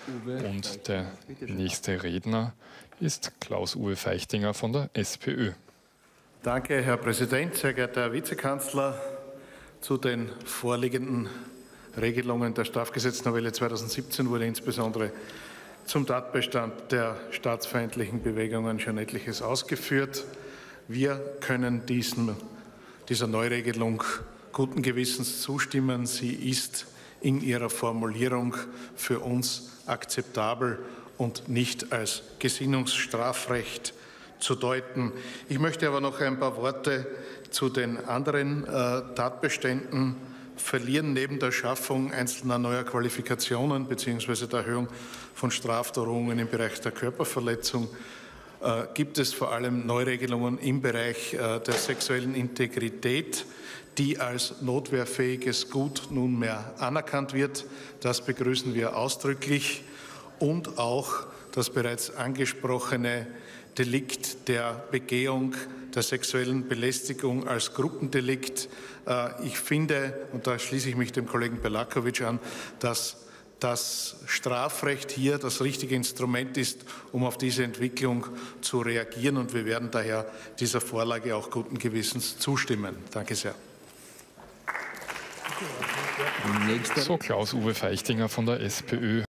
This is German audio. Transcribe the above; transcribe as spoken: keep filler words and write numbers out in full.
Und der nächste Redner ist Klaus-Uwe Feichtinger von der SPÖ. Danke, Herr Präsident, sehr geehrter Herr Vizekanzler. Zu den vorliegenden Regelungen der Strafgesetznovelle zweitausendsiebzehn wurde insbesondere zum Tatbestand der staatsfeindlichen Bewegungen schon etliches ausgeführt. Wir können diesem, dieser Neuregelung guten Gewissens zustimmen. Sie ist in ihrer Formulierung für uns akzeptabel und nicht als Gesinnungsstrafrecht zu deuten. Ich möchte aber noch ein paar Worte zu den anderen äh, Tatbeständen verlieren. Neben der Schaffung einzelner neuer Qualifikationen bzw. der Erhöhung von Strafdrohungen im Bereich der Körperverletzung äh, gibt es vor allem Neuregelungen im Bereich äh, der sexuellen Integrität, die als notwehrfähiges Gut nunmehr anerkannt wird. Das begrüßen wir ausdrücklich. Und auch das bereits angesprochene Delikt der Begehung der sexuellen Belästigung als Gruppendelikt. Ich finde, und da schließe ich mich dem Kollegen Belakovic an, dass das Strafrecht hier das richtige Instrument ist, um auf diese Entwicklung zu reagieren. Und wir werden daher dieser Vorlage auch guten Gewissens zustimmen. Danke sehr. So Klaus-Uwe Feichtinger von der SPÖ.